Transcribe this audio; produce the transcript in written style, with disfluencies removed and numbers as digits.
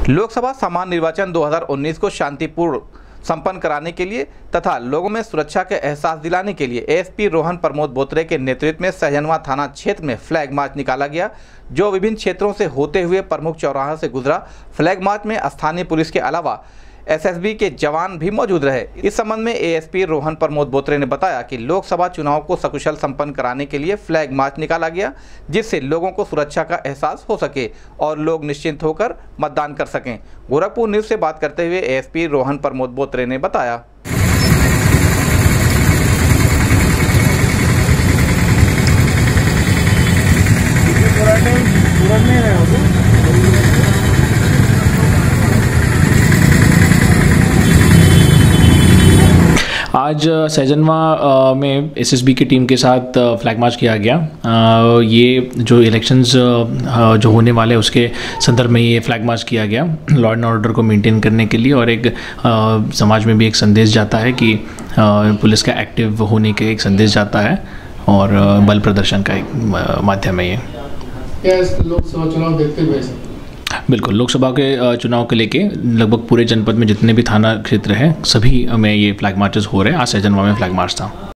लोकसभा सामान्य निर्वाचन 2019 को शांतिपूर्ण संपन्न कराने के लिए तथा लोगों में सुरक्षा के एहसास दिलाने के लिए एएसपी रोहन प्रमोद बोत्रे के नेतृत्व में सहजनवा थाना क्षेत्र में फ्लैग मार्च निकाला गया, जो विभिन्न क्षेत्रों से होते हुए प्रमुख चौराहा से गुजरा। फ्लैग मार्च में स्थानीय पुलिस के अलावा एसएसबी के जवान भी मौजूद रहे। इस संबंध में एएसपी रोहन प्रमोद बोत्रे ने बताया कि लोकसभा चुनाव को सकुशल संपन्न कराने के लिए फ्लैग मार्च निकाला गया, जिससे लोगों को सुरक्षा का एहसास हो सके और लोग निश्चिंत होकर मतदान कर सकें। गोरखपुर न्यूज से बात करते हुए एएसपी रोहन प्रमोद बोत्रे ने बताया। आज सहजनवा में एसएसबी की टीम के साथ फ्लैग मार्च किया गया। ये जो इलेक्शंस जो होने वाले उसके संदर्भ में ये फ्लैग मार्च किया गया, लॉ एंड ऑर्डर को मेंटेन करने के लिए, और एक समाज में भी एक संदेश जाता है कि पुलिस का एक्टिव होने के एक संदेश जाता है और बल प्रदर्शन का एक माध्यम है ये। क्या इस लोकसभा चुनाव देखते हुए बिल्कुल, लोकसभा के चुनाव के लेके लगभग पूरे जनपद में जितने भी थाना क्षेत्र हैं सभी में ये फ्लैग मार्चेस हो रहे हैं। आज सहजनवा में फ्लैग मार्च था।